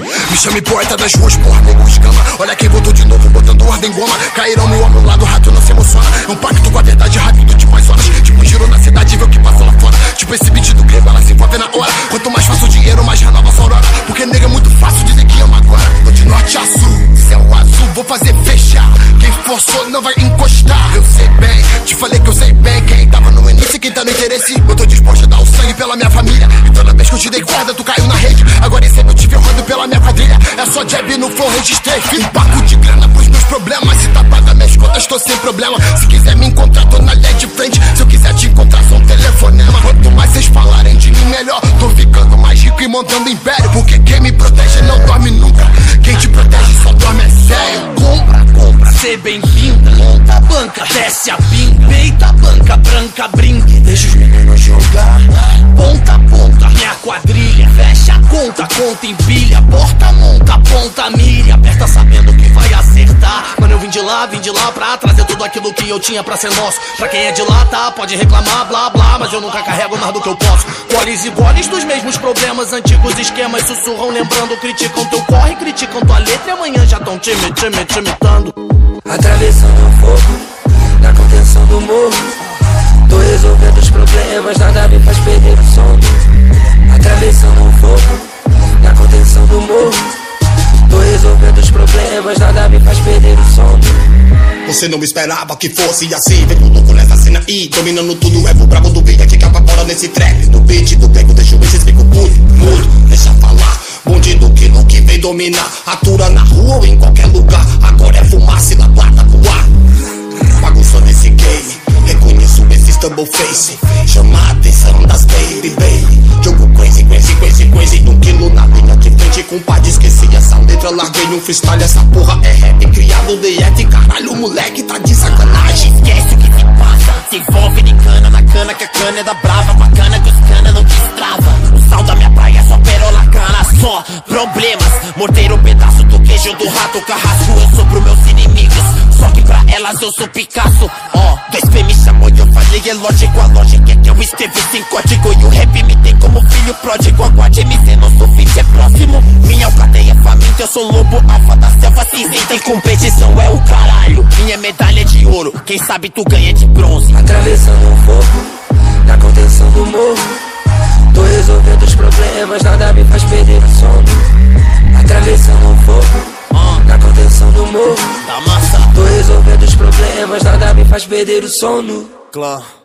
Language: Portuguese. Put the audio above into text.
Me chame poeta das ruas, porra, nego escama. Olha quem voltou de novo, botando ordem goma. Cairão meu homem lá do rato, não se emociona. É um pacto com a verdade, rápido, tipo as horas. Tipo girou na cidade, vê o que passou lá fora. Tipo esse beat do grego, ela se envolve na hora. Quanto mais faço dinheiro, mais renova a aurora. Porque nega é muito fácil dizer que ama agora. Tô de norte a sul, céu azul, vou fazer fechar. Quem forçou não vai encostar. Eu sei bem, te falei que eu sei bem. Quem tava no início e quem tá no interesse. Eu tô disposto a dar o sangue pela minha família. E toda vez que eu te dei corda, tu caiu na rede. Agora esse eu te ferrando pela minha quadrilha. É só jab no flow, registrei. Um paco de grana pros meus problemas. Se tá paga minhas contas, tô sem problema. Se quiser me encontrar, tô na linha de frente. Se eu quiser te encontrar, só um telefonema. Quanto mais vocês falarem de mim, melhor. Tô ficando mais rico e montando império. Porque quem me protege não dorme nunca. Quem te protege só dorme é sério. Compra, ser bem-vinda. Monta a banca, desce a pinga. Peita a banca, branca, brinque. Deixa os meninos jogar. Ponta a ponta, minha quadrilha. Fecha a conta empilha. Porta, monta, ponta, milha. Aperta sabendo que vai acertar. Mano, eu vim de lá pra trazer tudo aquilo que eu tinha pra ser nosso. Pra quem é de lá, tá, pode reclamar, blá, blá. Mas eu nunca carrego mais do que eu posso. Goles e goles dos mesmos problemas. Antigos esquemas sussurram, lembrando. Criticam teu corre, criticam tua letra. E amanhã já tão te imitando. Atravessando o fogo, na contenção do morro. Tô resolvendo os problemas, nada me faz perder o sono. Atravessando o fogo, na contenção do morro. Tô resolvendo os problemas, nada me faz perder o sono. Você não esperava que fosse assim. Vem louco nessa cena e dominando tudo. É o brabo do beat que apavora nesse trap. No beat do pego, deixa eu ver se explico tudo. Deixa falar, bonde do quilo que vem dominar. Atura na rua ou em qualquer lugar. Agora é fumaça e na plata do ar. Bagunçou nesse game, reconheço esse double face. Chama a atenção das baby. Jogo crazy. 1 quilo na linha de frente. Compadre, esqueci essa letra. Larguei um freestyle, essa porra é rap. Criado de arte, caralho, moleque tá de sacanagem. Esquece o que se passa, se envolve de cana. Na cana que a cana é da brava. Bacana que os cana não destrava. O sal da minha praia é só perola cana. Só problemas, morteiro, pedaço do queijo do rato. Carrasco, eu sou pros meus inimigos. Só que pra elas eu sou Picasso. Ó, 2P me chamou e eu falei, é lógico. A lógica é que eu escrevi sem código. E o rap me tem como filho pródigo. Aguarde MC, nosso feat é próximo. Minha alcateia é faminta, eu sou lobo alfa da selva cinzenta. Em competição é o caralho. Minha medalha é de ouro, quem sabe tu ganha de bronze. Atravessando o fogo, na contenção do morro. Tô resolvendo os problemas, nada me faz perder o sono. Atravessando o fogo, na contenção do morro. Da massa. Tô resolvendo os problemas, nada me faz perder o sono. Clã.